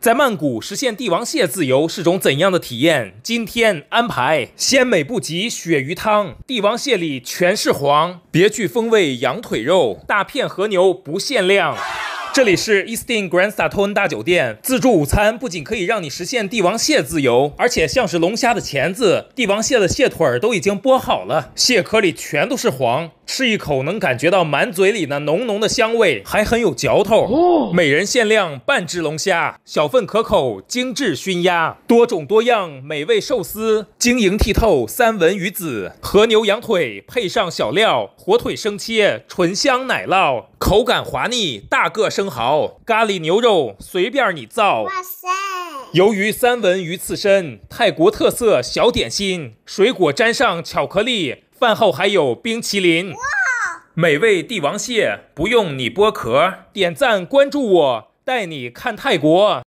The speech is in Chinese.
在曼谷实现帝王蟹自由是种怎样的体验？今天安排鲜美不及鳕鱼汤，帝王蟹里全是黄，别具风味羊腿肉，大片和牛不限量。这里是 Eastin Grand Saton 大酒店，自助午餐不仅可以让你实现帝王蟹自由，而且像是龙虾的钳子，帝王蟹的蟹腿都已经剥好了，蟹壳里全都是黄。吃一口能感觉到满嘴里那浓浓的香味，还很有嚼头。每人限量半只龙虾，小份可口，精致熏鸭，多种多样美味寿司，晶莹剔透三文鱼子，和牛羊腿配上小料，火腿生切，醇香奶酪，口感滑腻，大个生蚝，咖喱牛肉随便你造。哇塞！由于三文鱼刺身，泰国特色小点心，水果沾上巧克力。饭后还有冰淇淋，美味帝王蟹不用你剥壳，点赞关注我，带你看泰国。